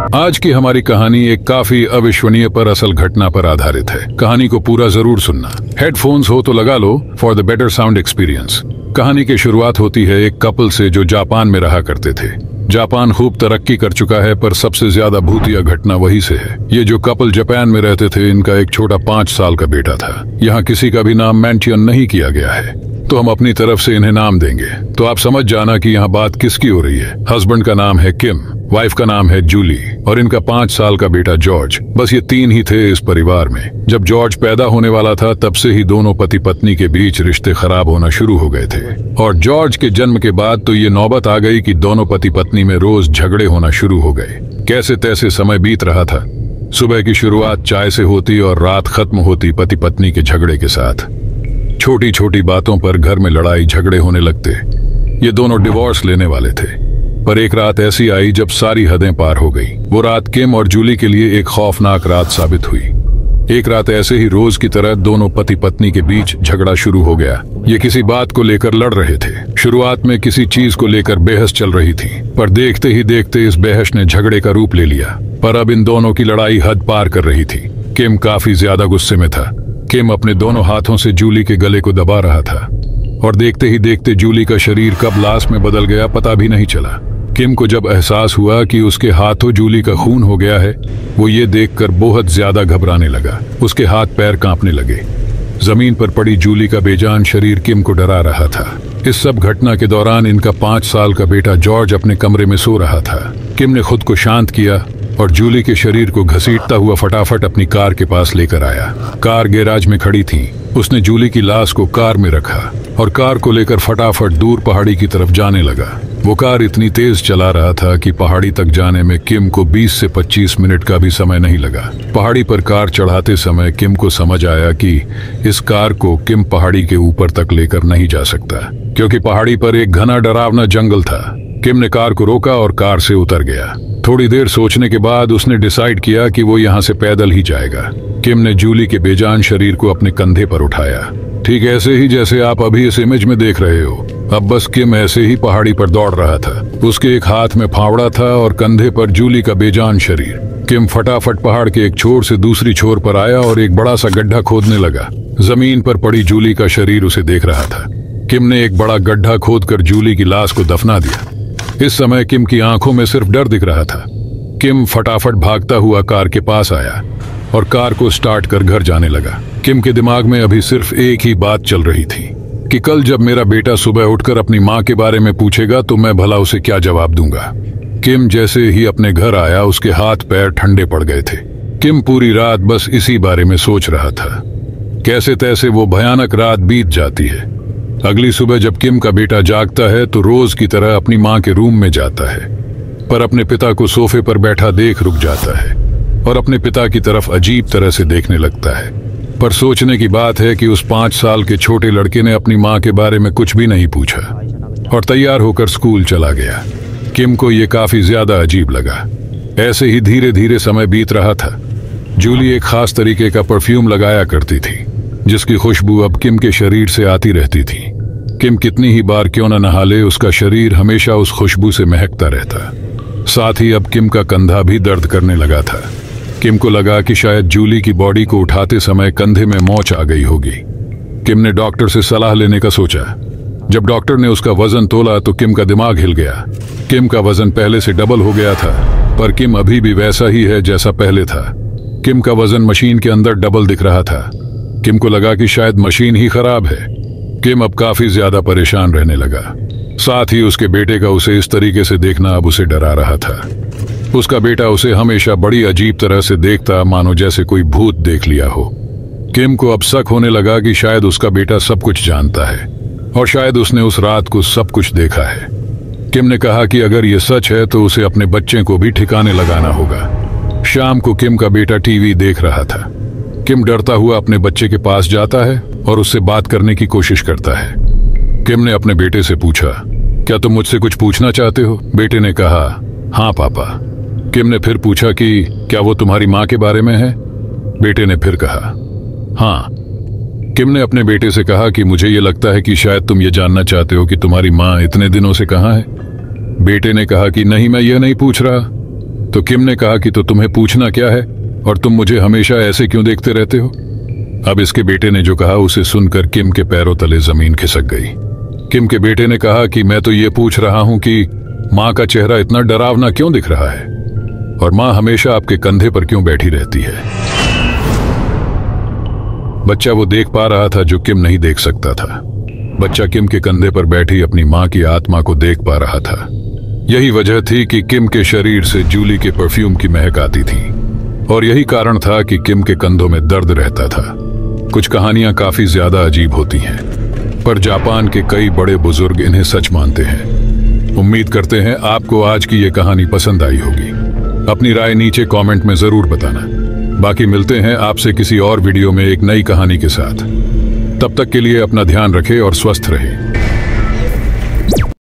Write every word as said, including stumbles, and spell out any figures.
आज की हमारी कहानी एक काफी अविश्वसनीय पर असल घटना पर आधारित है। कहानी को पूरा जरूर सुनना। हेडफोन्स हो तो लगा लो for the better sound experience. कहानी की शुरुआत होती है एक कपल से जो जापान में रहा करते थे। जापान खूब तरक्की कर चुका है, पर सबसे ज्यादा भूतिया घटना वही से है। ये जो कपल जापान में रहते थे, इनका एक छोटा पांच साल का बेटा था। यहाँ किसी का भी नाम मेंशन नहीं किया गया है, तो हम अपनी तरफ से इन्हें नाम देंगे। तो आप समझ जाना कि यहाँ बात किसकी हो रही है। हस्बैंड का नाम है किम, वाइफ का नाम है जूली और इनका पांच साल का बेटा जॉर्ज। बस ये तीन ही थे इस परिवार में। जब जॉर्ज पैदा होने वाला था, तब से ही दोनों पति पत्नी के बीच रिश्ते खराब होना शुरू हो गए थे। और जॉर्ज के जन्म के बाद तो ये नौबत आ गई कि दोनों पति पत्नी में रोज झगड़े होना शुरू हो गए। कैसे तैसे समय बीत रहा था। सुबह की शुरुआत चाय से होती और रात खत्म होती पति पत्नी के झगड़े के साथ। छोटी छोटी बातों पर घर में लड़ाई झगड़े होने लगते। ये दोनों डिवोर्स लेने वाले थे, पर एक रात ऐसी आई जब सारी हदें पार हो गई। वो रात किम और जूली के लिए एक खौफनाक रात साबित हुई। एक रात ऐसे ही रोज की तरह दोनों पति पत्नी के बीच झगड़ा शुरू हो गया। ये किसी बात को लेकर लड़ रहे थे। शुरुआत में किसी चीज को लेकर बहस चल रही थी, पर देखते ही देखते इस बहस ने झगड़े का रूप ले लिया। पर अब इन दोनों की लड़ाई हद पार कर रही थी। किम काफी ज्यादा गुस्से में था। किम अपने दोनों हाथों से जूली के गले को दबा रहा था और देखते ही देखते जूली का शरीर कब लाश में बदल गया पता भी नहीं चला। किम को जब एहसास हुआ कि उसके हाथों जूली का खून हो गया है, वो ये देखकर बहुत ज्यादा घबराने लगा। उसके हाथ पैर कांपने लगे। जमीन पर पड़ी जूली का बेजान शरीर किम को डरा रहा था। इस सब घटना के दौरान इनका पांच साल का बेटा जॉर्ज अपने कमरे में सो रहा था। किम ने खुद को शांत किया और जूली के शरीर को घसीटता हुआ फटाफट अपनी कार के पास लेकर आया। कार गैराज में खड़ी थी। उसने जूली की लाश को कार में रखा और कार को लेकर फटाफट दूर पहाड़ी की तरफ जाने लगा। वो कार इतनी तेज चला रहा था कि पहाड़ी तक जाने में किम को बीस से पच्चीस मिनट का भी समय नहीं लगा। पहाड़ी पर कार चढ़ाते समय किम को समझ आया कि इस कार को किम पहाड़ी के ऊपर तक लेकर नहीं जा सकता, क्योंकि पहाड़ी पर एक घना डरावना जंगल था। किम ने कार को रोका और कार से उतर गया। थोड़ी देर सोचने के बाद उसने डिसाइड किया कि वो यहाँ से पैदल ही जाएगा। किम ने जूली के बेजान शरीर को अपने कंधे पर उठाया, ठीक ऐसे ही जैसे आप अभी इस इमेज में देख रहे हो। अब बस किम ऐसे ही पहाड़ी पर दौड़ रहा था। उसके एक हाथ में फावड़ा था और कंधे पर जूली का बेजान शरीर। किम फटाफट पहाड़ के एक छोर से दूसरी छोर पर आया और एक बड़ा सा गड्ढा खोदने लगा। जमीन पर पड़ी जूली का शरीर उसे देख रहा था। किम ने एक बड़ा गड्ढा खोदकर जूली की लाश को दफना दिया। इस समय किम की आंखों में सिर्फ डर दिख रहा था। किम फटाफट भागता हुआ कार के पास आया और कार को स्टार्ट कर घर जाने लगा। किम के दिमाग में अभी सिर्फ एक ही बात चल रही थी कि कल जब मेरा बेटा सुबह उठकर अपनी माँ के बारे में पूछेगा तो मैं भला उसे क्या जवाब दूंगा। किम जैसे ही अपने घर आया, उसके हाथ पैर ठंडे पड़ गए थे। किम पूरी रात बस इसी बारे में सोच रहा था। कैसे तैसे वो भयानक रात बीत जाती है। अगली सुबह जब किम का बेटा जागता है तो रोज की तरह अपनी माँ के रूम में जाता है, पर अपने पिता को सोफे पर बैठा देख रुक जाता है और अपने पिता की तरफ अजीब तरह से देखने लगता है। पर सोचने की बात है कि उस पांच साल के छोटे लड़के ने अपनी माँ के बारे में कुछ भी नहीं पूछा और तैयार होकर स्कूल चला गया। किम को ये काफी ज्यादा अजीब लगा। ऐसे ही धीरे धीरे समय बीत रहा था। जूली एक खास तरीके का परफ्यूम लगाया करती थी, जिसकी खुशबू अब किम के शरीर से आती रहती थी। किम कितनी ही बार क्यों न नहा ले, उसका शरीर हमेशा उस खुशबू से महकता रहता। साथ ही अब किम का कंधा भी दर्द करने लगा था। किम को लगा कि शायद जूली की बॉडी को उठाते समय कंधे में मोच आ गई होगी। किम ने डॉक्टर से सलाह लेने का सोचा। जब डॉक्टर ने उसका वजन तोला तो किम का दिमाग हिल गया। किम का वजन पहले से डबल हो गया था, पर किम अभी भी वैसा ही है जैसा पहले था। किम का वजन मशीन के अंदर डबल दिख रहा था। किम को लगा कि शायद मशीन ही खराब है। किम अब काफी ज्यादा परेशान रहने लगा। साथ ही उसके बेटे का उसे इस तरीके से देखना अब उसे डरा रहा था। उसका बेटा उसे हमेशा बड़ी अजीब तरह से देखता, मानो जैसे कोई भूत देख लिया हो। किम को अब शक होने लगा कि शायद उसका बेटा सब कुछ जानता है और शायद उसने उस रात को सब कुछ देखा है। किम ने कहा कि अगर ये सच है तो उसे अपने बच्चे को भी ठिकाने लगाना होगा। शाम को किम का बेटा टीवी देख रहा था। किम डरता हुआ अपने बच्चे के पास जाता है और उससे बात करने की कोशिश करता है। किम ने अपने बेटे से पूछा, क्या तुम मुझसे कुछ पूछना चाहते हो? बेटे ने कहा, हाँ पापा। किम ने फिर पूछा कि क्या वो तुम्हारी माँ के बारे में है? बेटे ने फिर कहा, हाँ। किम ने अपने बेटे से कहा कि मुझे ये लगता है कि शायद तुम ये जानना चाहते हो कि तुम्हारी माँ इतने दिनों से कहाँ है। बेटे ने कहा कि नहीं, मैं ये नहीं पूछ रहा। तो किम ने कहा कि तो तुम्हें पूछना क्या है, और तुम मुझे हमेशा ऐसे क्यों देखते रहते हो। अब इसके बेटे ने जो कहा उसे सुनकर किम के पैरों तले जमीन खिसक गई। किम के बेटे ने कहा कि मैं तो ये पूछ रहा हूं कि माँ का चेहरा इतना डरावना क्यों दिख रहा है, और माँ हमेशा आपके कंधे पर क्यों बैठी रहती है। बच्चा वो देख पा रहा था जो किम नहीं देख सकता था। बच्चा किम के कंधे पर बैठी अपनी माँ की आत्मा को देख पा रहा था। यही वजह थी कि किम के शरीर से जूली के परफ्यूम की महक आती थी, और यही कारण था कि किम के कंधों में दर्द रहता था। कुछ कहानियां काफी ज्यादा अजीब होती हैं, पर जापान के कई बड़े बुजुर्ग इन्हें सच मानते हैं। उम्मीद करते हैं आपको आज की ये कहानी पसंद आई होगी। अपनी राय नीचे कमेंट में जरूर बताना। बाकी मिलते हैं आपसे किसी और वीडियो में एक नई कहानी के साथ। तब तक के लिए अपना ध्यान रखें और स्वस्थ रहें।